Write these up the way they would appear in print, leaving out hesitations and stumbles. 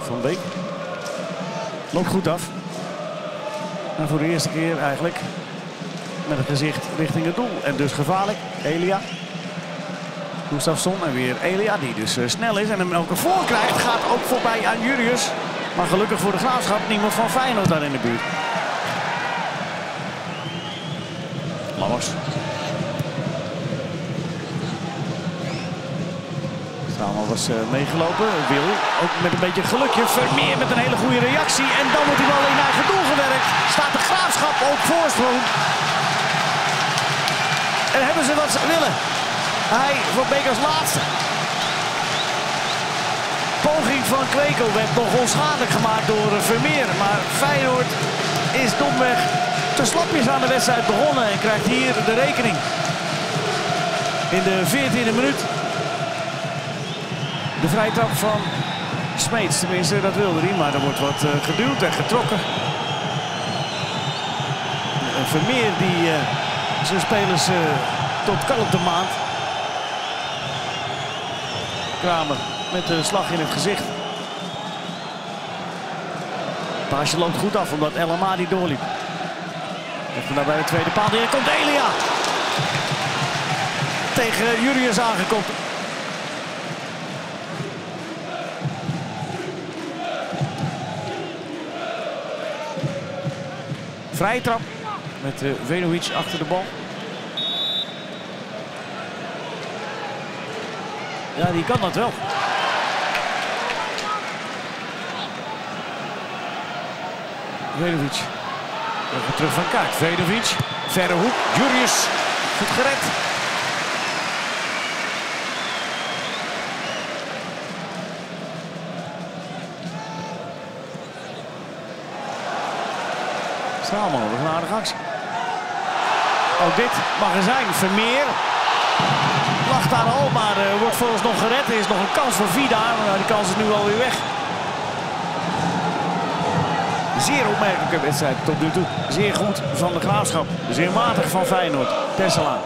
van Beek. Loopt goed af. En voor de eerste keer eigenlijk met het gezicht richting het doel. En dus gevaarlijk. Elia. Gustafsson en weer Elia, die dus snel is en hem elke voor krijgt. Gaat ook voorbij aan Jurrius. Maar gelukkig voor de Graafschap niemand van Feyenoord daar in de buurt. Lammers. Samen was meegelopen. Wil ook met een beetje gelukje. Vermeer met een hele goede reactie. En dan wordt hij wel in eigen doel gewerkt. Staat de Graafschap op voorsprong. En hebben ze wat ze willen. Hij voor Beek als laatste. Poging van Kwekel werd nog onschadelijk gemaakt door Vermeer. Maar Feyenoord is domweg te slapjes aan de wedstrijd begonnen. En krijgt hier de rekening. In de 14e minuut. De vrije trap van Smeets. Tenminste, dat wilde hij. Maar er wordt wat geduwd en getrokken. Vermeer die zijn spelers tot kalmte maand. Kramer met de slag in het gezicht. Het paasje loopt goed af omdat El Amadi doorliep. Even daar bij de tweede paal. Hier komt Elia. Tegen Jurrius aangekomen. Vrije trap met Venovic achter de bal. Ja, die kan dat wel. Venovic. Even terug van Kuit. Venovic. Verre hoek. Jurrius. Goed gered. Straalman, dat is een aardige actie. Ook dit mag er zijn. Vermeer. Lag daar al, maar wordt vooralsnog gered. Er is nog een kans voor Vida. Maar die kans is nu alweer weg. Zeer opmerkelijke wedstrijd tot nu toe. Zeer goed van de Graafschap. Zeer matig van Feyenoord. Tesselaar.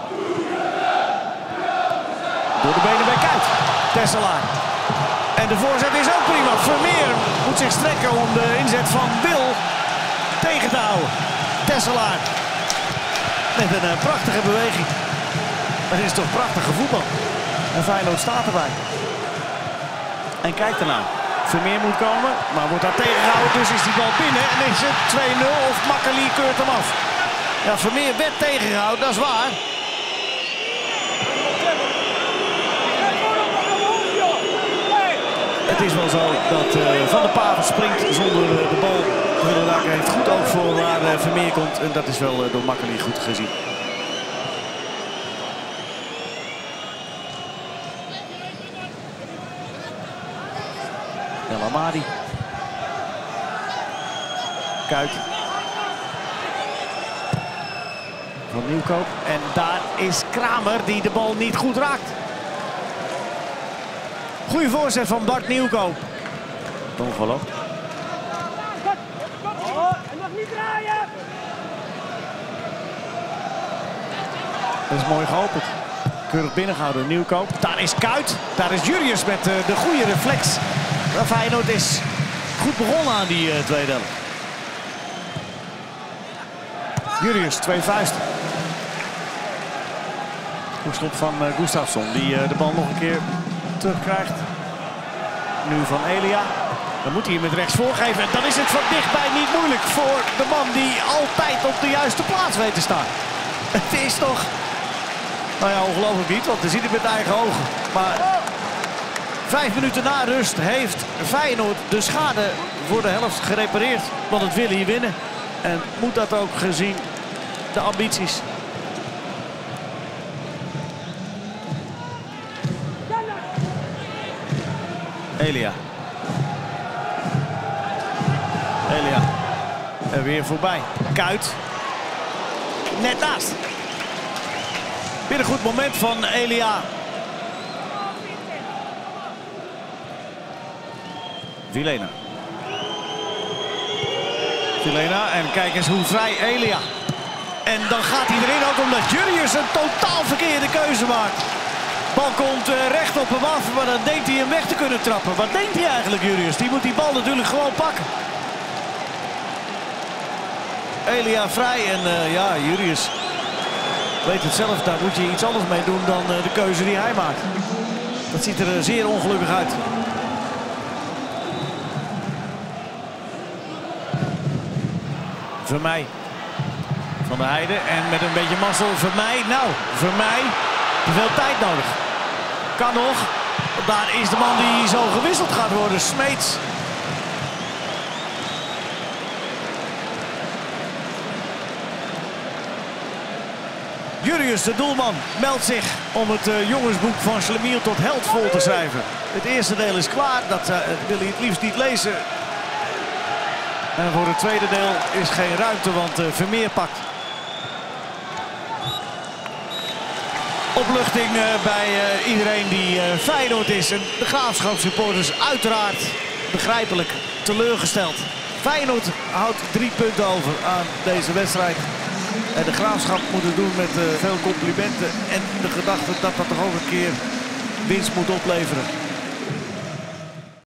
Door de benen bij Kuit. Tesselaar. En de voorzet is ook prima. Vermeer moet zich strekken om de inzet van Wil tegen te houden. Tesselaar. Met een prachtige beweging. Het is toch prachtige voetbal. En Feyenoord staat erbij. En kijkt ernaar. Vermeer moet komen, maar wordt daar tegengehouden. Dus is die bal binnen en is het 2-0 of Makkeli keurt hem af. Ja, Vermeer werd tegengehouden, dat is waar. Het is wel zo dat Van der Pavel springt zonder de bal. Willem heeft goed oog voor waar Vermeer komt. En dat is wel door Makkeli goed gezien. El Amadi. Kuit. Van Nieuwkoop. En daar is Kramer die de bal niet goed raakt. Goeie voorzet van Bart Nieuwkoop. Ongelooflijk. En nog niet draaien! Dat is mooi geopend. Keurig binnengehouden Nieuwkoop. Daar is Kuit. Daar is Jurrius met de goede reflex. Feyenoord is goed begonnen aan die tweede helft. Jurrius, 2 vuisten. Goed schop van Gustafsson, die de bal nog een keer terugkrijgt. Nu van Elia. Dan moet hij hem met rechts voorgeven. En dan is het van dichtbij niet moeilijk voor de man die altijd op de juiste plaats weet te staan. Het is toch... Nou ja, ongelooflijk niet, want hij ziet het met eigen ogen. Maar 5 minuten na rust heeft Feyenoord de schade voor de helft gerepareerd. Want het wil hier winnen. En moet dat ook gezien de ambities. Elia. Elia. En weer voorbij. Kuit. Net naast. Weer een goed moment van Elia. Vilena. Vilena. En kijk eens hoe vrij Elia. En dan gaat hij erin ook omdat Jurrius een totaal verkeerde keuze maakt. Bal komt recht op hem af, maar dan denkt hij hem weg te kunnen trappen. Wat denkt hij eigenlijk, Jurius? Die moet die bal natuurlijk gewoon pakken. Elia vrij en ja, Jurius weet het zelf. Daar moet je iets anders mee doen dan de keuze die hij maakt. Dat ziet er zeer ongelukkig uit. Vermeij. Van der Heijden en met een beetje mazzel Vermeij. Nou, Vermeij, te veel tijd nodig. Kan nog. Daar is de man die zo gewisseld gaat worden, Smeets. Jurius, de doelman, meldt zich om het jongensboek van Schlemiel tot held vol te schrijven. Het eerste deel is klaar, dat wil hij het liefst niet lezen. En voor het tweede deel is geen ruimte, want Vermeer pakt. Opluchting bij iedereen die Feyenoord is. En de Graafschap-supporters uiteraard begrijpelijk teleurgesteld. Feyenoord houdt 3 punten over aan deze wedstrijd. En de Graafschap moet het doen met veel complimenten. En de gedachte dat dat toch ook een keer winst moet opleveren.